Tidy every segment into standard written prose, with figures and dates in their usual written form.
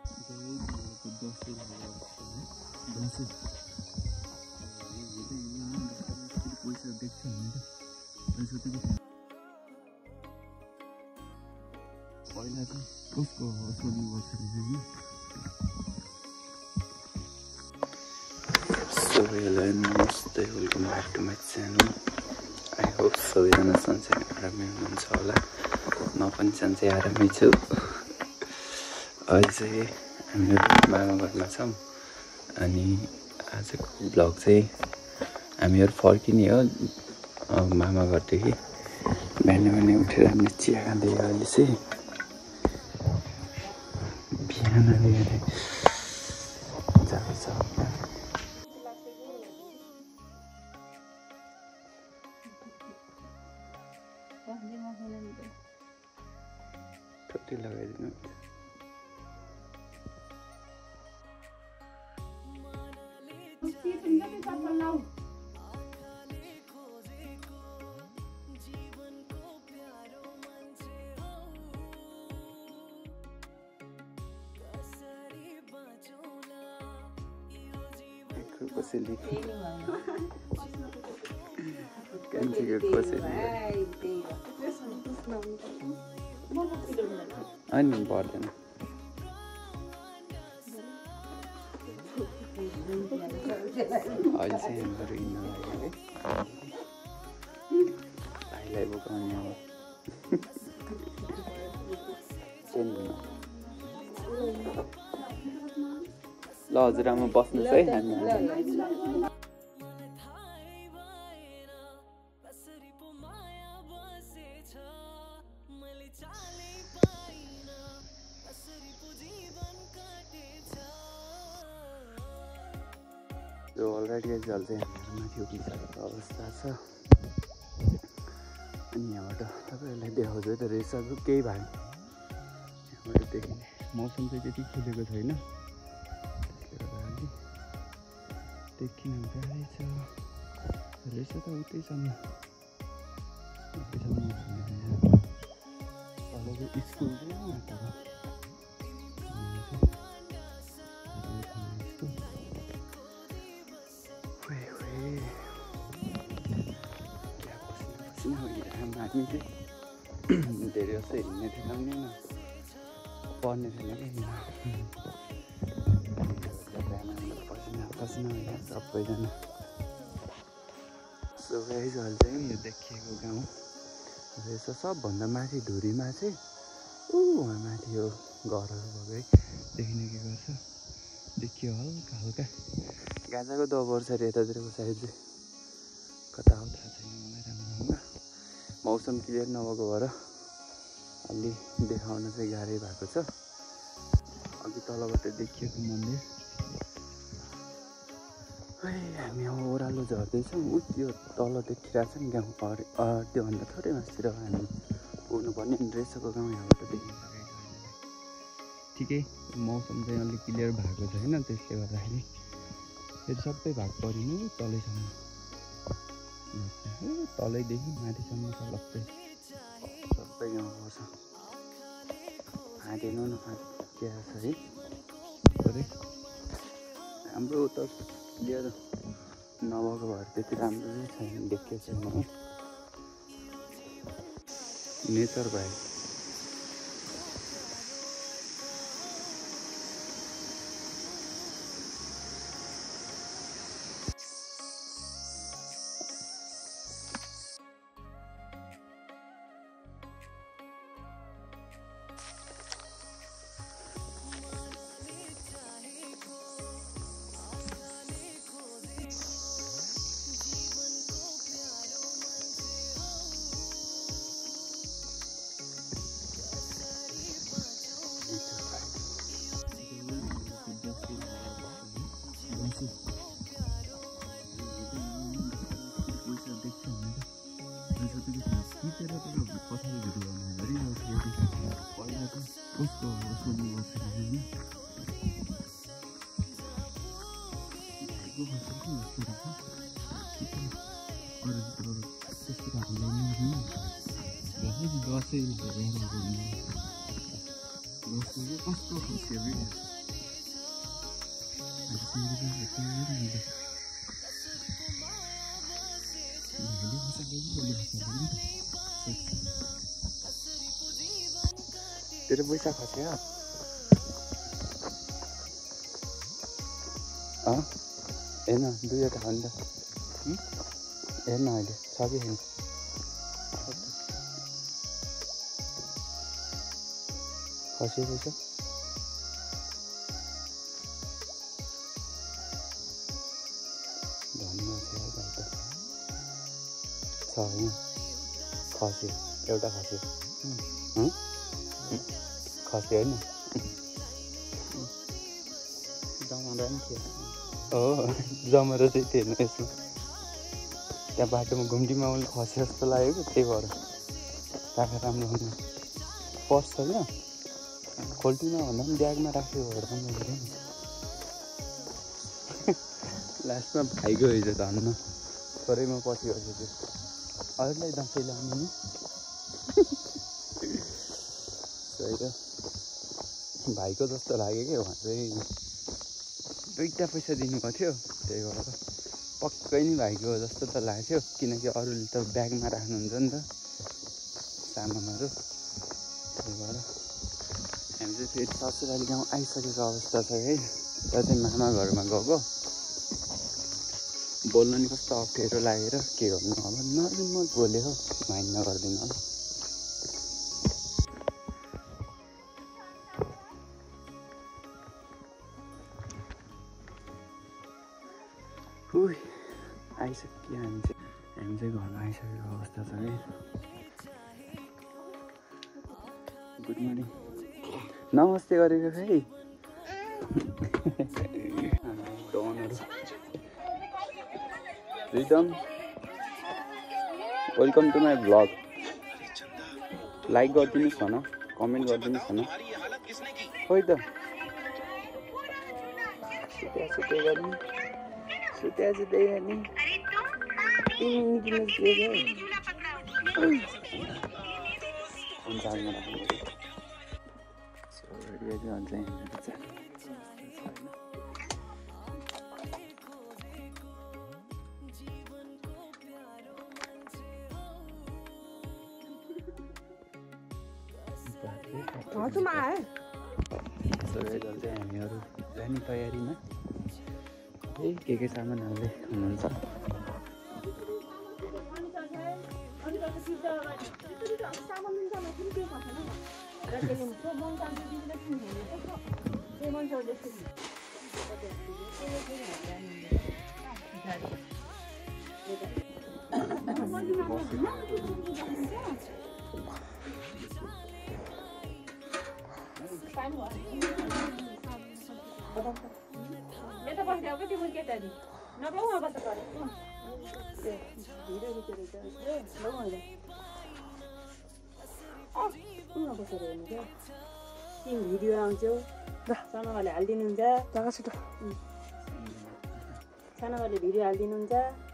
पहिला चाहिँ कसको सोनी गर्छ नि सबैलाई नमस्ते welcome back to my channel I hope सबैजना सन्चै आरामै हुनुहुन्छ होला म पनि सन्चै आरामै छु अहिले चाहिँ हामीहरू मामा घरमा छौँ अनि आजको ब्लग चाहिँ हामीहरू फर्किने हो मामा घरदेखि बिहान उठेर हामीले चिया खाँदै अहिले चाहिँ बिहान जाँदैछ टोटी लगाइदिनु कसैले कान्छीको कसैले अनि पर्दैन अहिले चाहिँ हाम्रो हिँड्न लाग्यो है भाइलाई बोकाउने अब ल हजुरआमा बस्नुहोस् है हामी जो अलरेडी जल चाहिँ हामीहरू माथि उभिसकेको अवस्था छ अनि यहाँबाट तपाईँहरूलाई देखाउँछु त रेसाको केही भाग यहाँबाट देखिने मौसम चाहिँ त्यति खुलेको छैन देखिन गाह्रै छ रहेछ त उतैसम्म तलको स्कुल चाहिँ तर हामी चाहिँ धेरै जस्तो हिँड्ने देखाउने पर्ने छैन कि सबैजना सो गाइस अहिले चाहिँ यो देखिएको गाउँ रहेछ सबभन्दा माथि धुरीमा चाहिँ उहाँ माथि यो घरहरू भएको है देखिने के गर्छ देखियो हल्का हल्का गाजाको दबाउर छ अरे यतातिरको साइड चाहिँ कता हो थाहा छैन मलाई राम्रोसँग मौसम क्लियर नभएको भएर अलि देखाउन चाहिँ गाह्रै भएको छ अघि तलबाट देखिएको मन्दिर हामी अब ओह्रालो झर्दैछौँ ऊ त्यो तल देखिरहेको छ नि गाउँ त्योभन्दा थोरै मासतिर हामी पुग्नुपर्ने रहेछको गाउँ यहाँबाट देखिन्छ ठिकै मौसम चाहिँ अलिक क्लियर भएको छैन त्यसले गर्दाखेरि फेरि सबै भाग परिनु तलैसम्म तलैदेखि माथिसम्म छ लप्पै सबै गाउँ पर्छ हाँटेन न क्या छ है हाम्रो त क्लियर नभएको भएर त्यति राम्रो नै छैन देखेको छैन है नेचर भाइ Gostei de ver. Gostei de तेरो पैसा खस्यो हेर्न दुईवटा हो नि त हेर्न अहिले छ कि छैन खस्यो पैसा धन्यवाद छ यहाँ खस्यो एउटा खस्यो खस्यो होइन जमरा नि थियो हो जमरा चाहिँ थियो हेर्नु यसमा त्यहाँ बाटोमा घुम्टीमा उसले खस्यो जस्तो लाग्यो कि त्यही भएर राखेर राम्रो हुनु पर्स छ क्या खोल्टीमा भन्दा पनि ब्यागमा राख्यो भएर पनि हेरेँ नि लास्टमा भाइको हिजो धन्न थोरै म पछि बसेको थियो अरूलाई दसैँ लाउनु नि सही त भाइको जस्तो लाग्यो कि उहाँ चाहिँ दुईवटा पैसा दिनुभएको थियो त्यही भएर पक्कै नि भाइको जस्तो त लाग्थ्यो किनकि अरूले त ब्यागमा राख्नुहुन्छ नि त सामानहरू त्यही भएर हामी चाहिँ फेरि ससुराली गाउँ आइसकेको अवस्था छ है र चाहिँ मामा घरमा गएको बोल्नु नि कस्तो अप्ठ्यारो लागेर के गर्नु अब नर्मल बोल्यो हौ माइन्ड नगरिदिनु होला आइसक्यो हामी चाहिँ घरमा आइसकेको अवस्था छ है गुड मर्निङ नमस्ते गरेको खै डनहरू return welcome to my vlog like गरिदिनुहोस् भन कमेन्ट गरिदिनुहोस् भन खोइ त सुत्या गर्ने सुत्या गर्ने हामीहरू जाने तयारीमा के सामानहरूले हुनुहुन्छ भिडियो आउँछौ सानाहरूले हालिदिनुहुन्छ सानाहरूले भिडियो हालिदिनुहुन्छ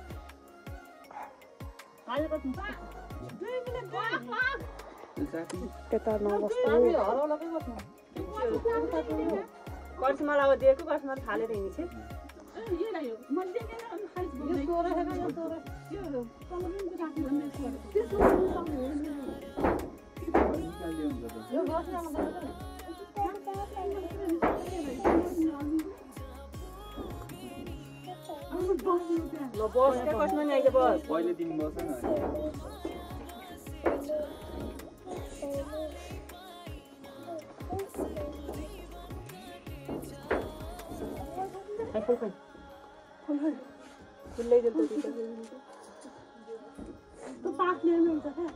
करिश्मालाई अब दिएको करिश्मा थालेर हिँड्छ ल बस क्या करिश्मा नि आइज बस पहिले दिन बस न खुल्लै दिल त पास लिनु हुन्छ क्या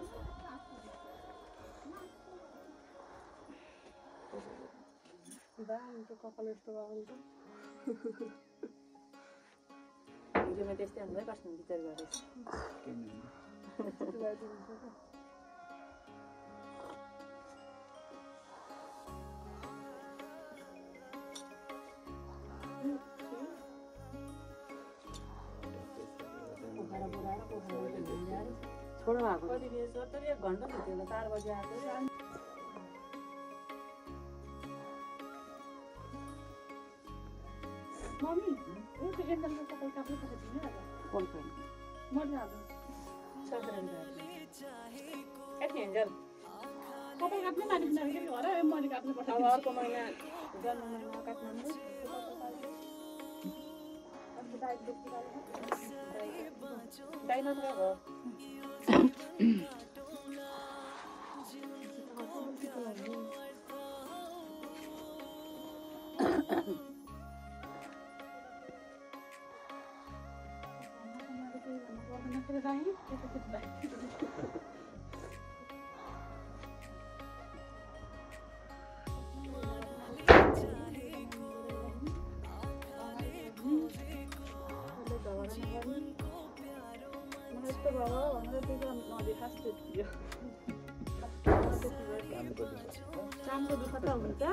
दाम त कपाल यस्तो आउँछ भिडियोमा त्यस्तै हुन्छ कस्तो विचार गरेछ छोड्नु भएको कति बेच 1 घन्टा थियो 4 बजे आएको मम्मी कोन पनि मैले आज सदरन कति हेन्जर सबै काट्ने मानिस नभए घर मैले काट्नु पर्छ अब अर्को महिना जन्म महिना काट्नु डाइनोसर हो कामको दुःख त हुन्छ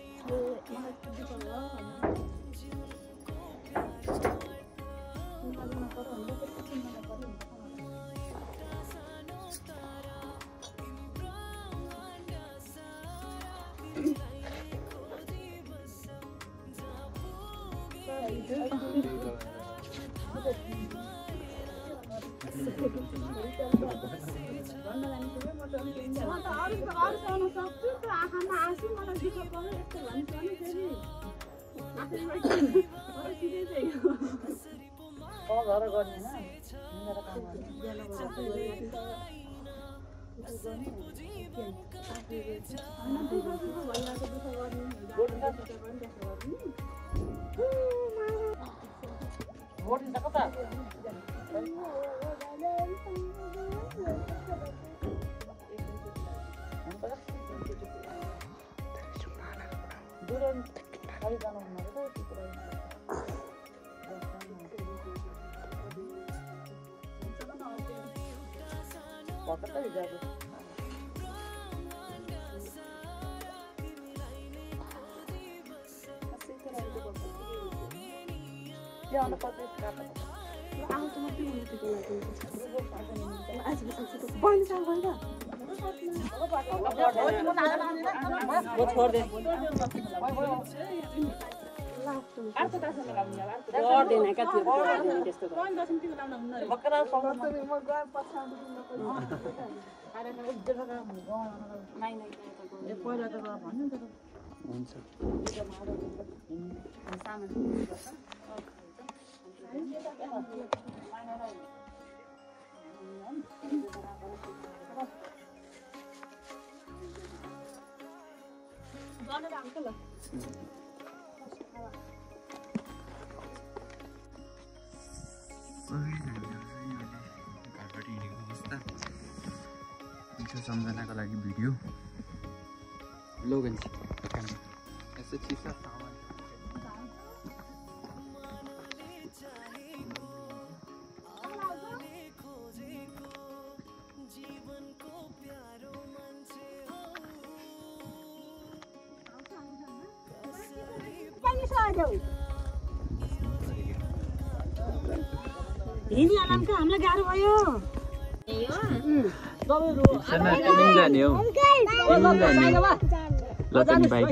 सम्झनाको लागि भिडियो लोगन यसो चिसा हिँडी आरामका हामीलाई गाह्रो भयो जाने हो लतन भाइ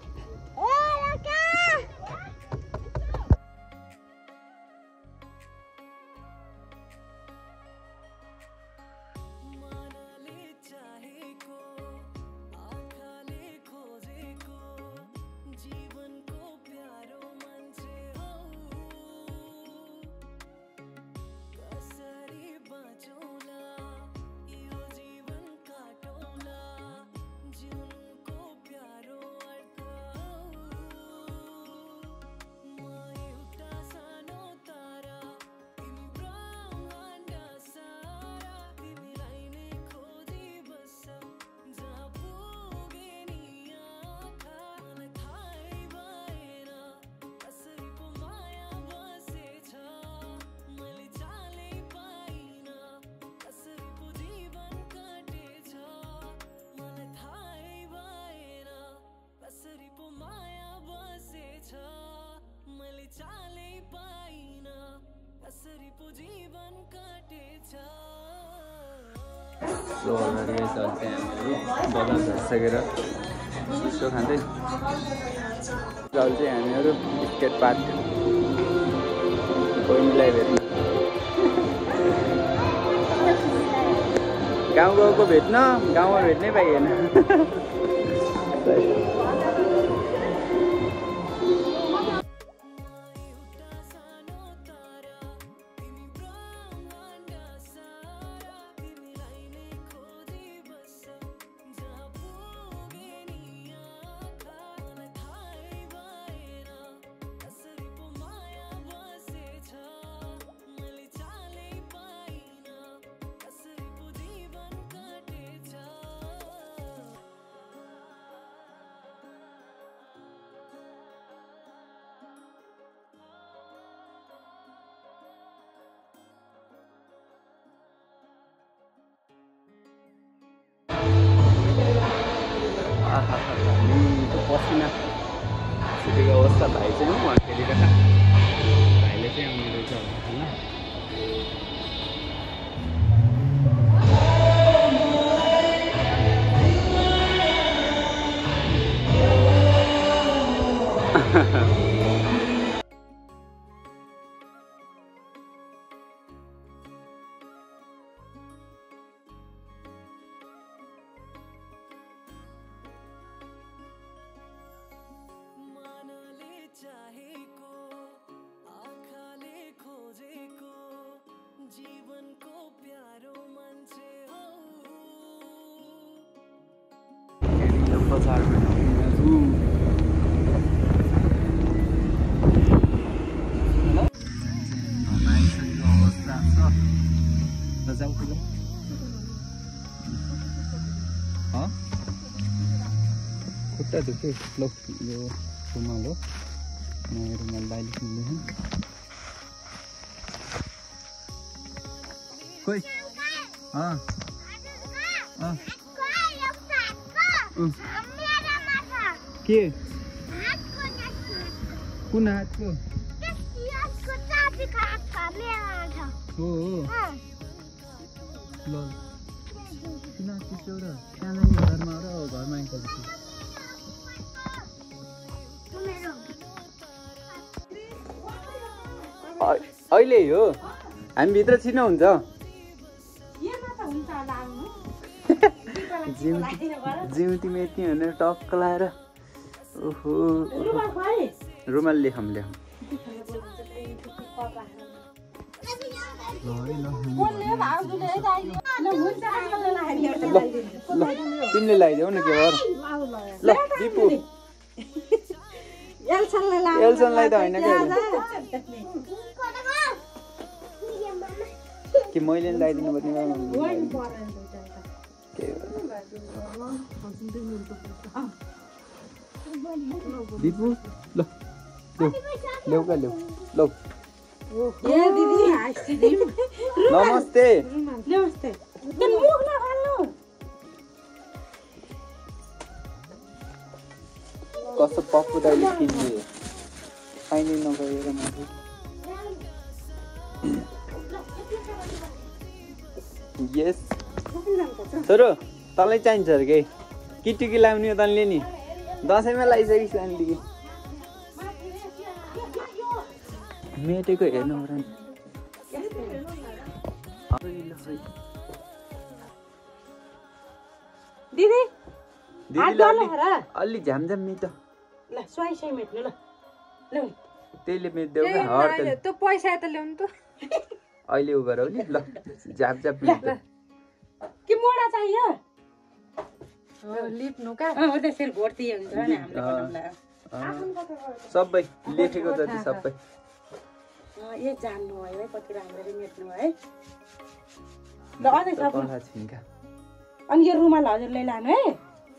सो अगाडि चल्छ हामीहरू बजार भइसकेर चिसो खाँदै चल्छ हामीहरू बिस्केट पार्क बहिनीलाई भेट्न गाउँ गाउँको भेट्न गाउँमा भेट्नै पाइएन पसिना छुटेको अवस्था भाइ चाहिँ उहाँ खेलिरहेको भाइले चाहिँ आउने रहेछ होइन बजारमा अवस्था छ जाउँ खुट्टा दुख्यो ल यो रुमाल हो नयाँ रुमाल दाइले किन्दैछन् खोइ के कुन हातको हो ल किन त्यस्तो र सानो घरमा र घरमा आइपुग्छ अहिले हो हामी भित्र छिर्नु हुन्छ जिउती मेट्ने भनेर टक्क लाएर ओहो रुमाल लेखौँ तिमीले लगाइदेऊ न के भएर ल दिपु एल्सनलाई त होइन कि मैले लगाइदिनु पर्ने दिपु ल ल्याउका ल्याउ लौ नमस्ते नमस्ते कस्तो पप्पु दाइले किन्ने खाइने नगएर माथि यस छोरो तँलाई चाहिन्छ अरे के किटिकी लाउने हो तँले नि दसैँमा लगाइसकिस् तँले मेटेको हेर्नु पर्यो दिदी अलि झ्यामझ्याम मेट ल स्वाई मेट्नु ल त्यसले मेट्देऊ क्या हर त्यो पैसा त ल्याउनु त अहिले उ गरौ नि ल झ्याप झ्याप मेट्दो के मोडा चाहियो लिप्नु का त्यसरी घोर्ती हुन्छ नि हामीले सबै लेखेको जति सबै ए जान्नु भयो है कति राम्ररी मेट्नु है ल अझै सक्नु अनि यो रुमाल हजुरले लानु है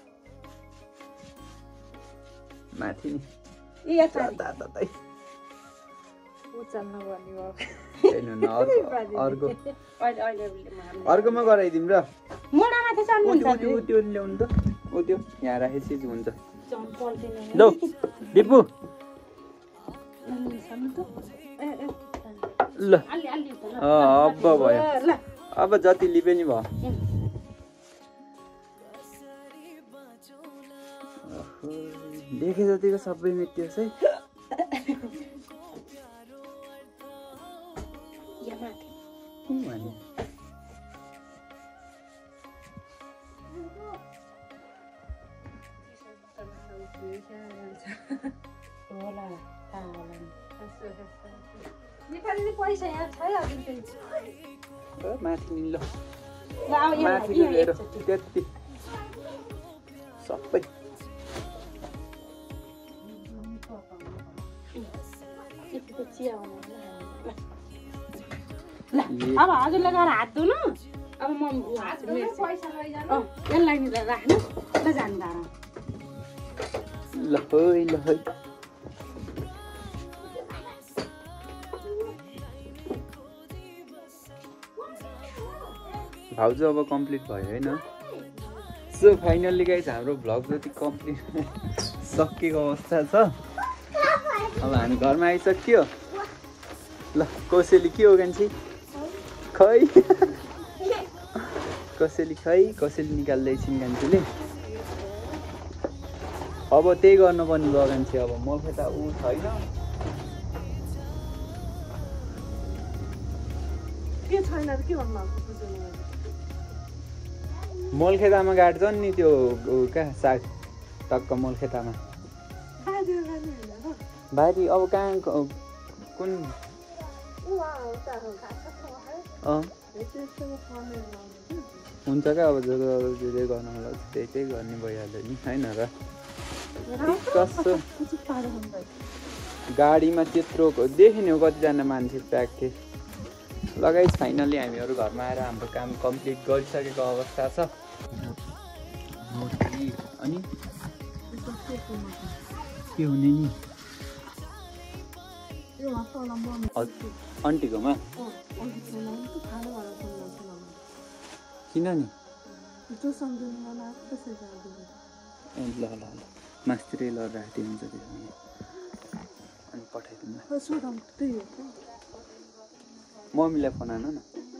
माथि नि ए दादा उचाल्न भन्ने भयो अर्कोमा गराइदिउँ र मोडामाथि चढ्नुहुन्छ त्यो ल्याउनु त ऊ त्यो यहाँ राखेपछि हुन्छ ल दिपु ल अब भयो अब जति लिपे नि भयो देखे जतिको सबै मेटियोस् है होला थाहा होला नि नेपाली पैसा यहाँ छ अझै त्यही माथि नि ल ल अब माथि लिएर त्यति सबै चिया ल अब हजुरले गएर हात धुनु अब म पैसा लैजानु यसलाई नि राख्नु ल जानु गाह्रो ल है भाउजू अब कम्प्लिट भयो होइन सो फाइनल्ली गाइस हाम्रो भ्लग जति कम्प्लिट सकिएको अवस्था छ अब हामी घरमा आइसक्यो ल कसैले के हो कान्छी खै कसैले निकाल्दैछिन् कान्छीले अब त्यही गर्नुपर्ने भयो कान्छी अब मलखेता ऊ छैन के छैन के भन्नु मलखेतामा गाड्छन् नि त्यो कहाँ साग टक्क मलखेतामा बारी अब कहाँ कुन हुन्छ क्या अब जो जे गर्नु होला त्यही चाहिँ गर्ने भइहाल्यो नि होइन र कस्तो गाडीमा त्यत्रो देखिने हो कतिजना मान्छे प्याक थिए लगाइस फाइनल्ली हामीहरू घरमा आएर हाम्रो काम कम्प्लिट गरिसकेको अवस्था छ अनि के हुने नि आन्टीकोमा किन नि ल ल ल मास्तिरै ल राखिदिए हुन्छ त्यसमा अनि पठाइदिनु मम्मीलाई फोन हान न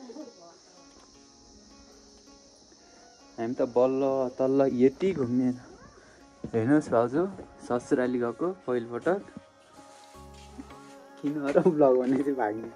हामी त बल्ल तल्ल यति घुमेर हेर्नुहोस् भाउजू ससुराली गएको पहिलोपटक किन र ब्लग भने चाहिँ भाग्ने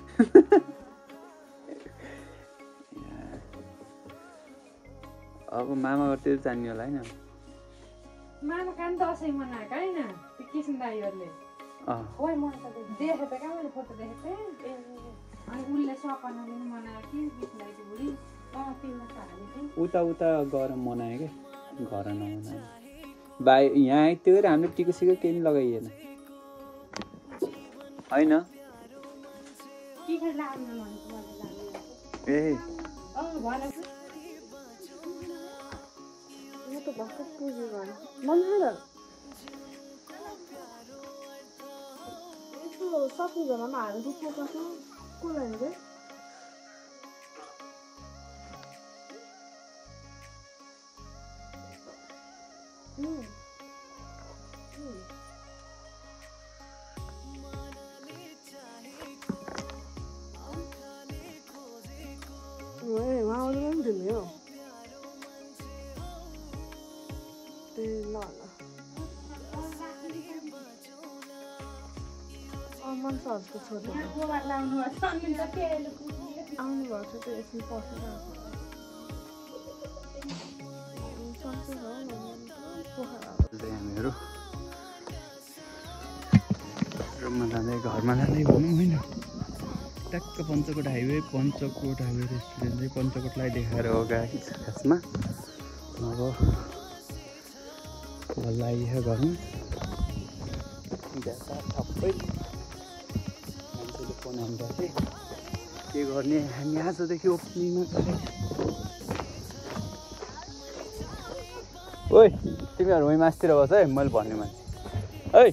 अब मामा गर्दै जान्ने होला होइन मामा कान दसैँ मनाएको होइन त्यो किसिम दाइहरूले ओइ म त देखेँ त कहाँ मैले फोटो देखेको थिएँ अनि उसले सपनाले मनाएको कि बिचलाई बुढी तिमीलाई त हाले थिएँ उता गएर मनायो क्या घर नमनायो बाई यहाँ आइत्यो अरे हामीले टिको सिको केही पनि लगाइएन होइन ए सबैजनामा हाल्नु दुख्नुपर्छ कसलाई रे वहाँ आउनु पनि दिने हो त्यही ल मान्छेहरूको छोटो आउनु भएको छ त्यो यसमा पसेर हामीहरू रुममा जाँदै घरमा जाँदै भनौँ होइन ट्याक्क पञ्चकोट हाइवे रेस्टुरेन्ट चाहिँ पञ्चकोटलाई देखाएर अगाडि छ खासमा अब बल्ल आइयो घरमा सबै मान्छेले फोन हान्दा थिएँ के गर्ने हामी आजदेखि ओपनिङमा गरे ओइ तिमीहरू वहीँ मासतिर बस है मैले भन्ने मान्छे है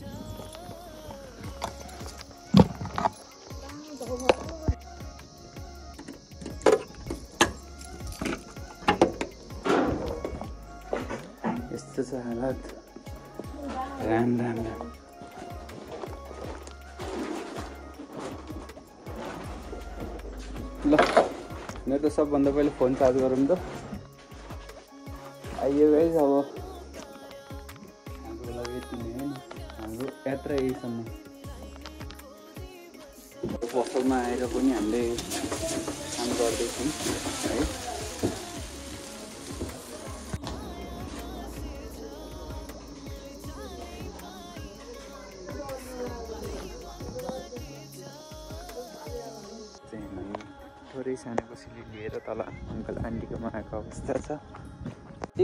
यस्तो छ हालत राम ल मेरो त सबभन्दा पहिले फोन चार्ज गरौँ त आइयो गाइस अब हाम्रो लागि यति नै होइन हाम्रो यात्रा यहीसम्म पसलमा आएर पनि हामीले काम गर्दैछौँ है पुरै सानो कोसेली लिएर तल अङ्कल आन्टीको आएको अवस्था छ। ए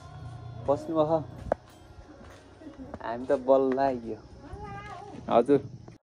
बस्नु भयो हामी त बल्ल आइयो हजुर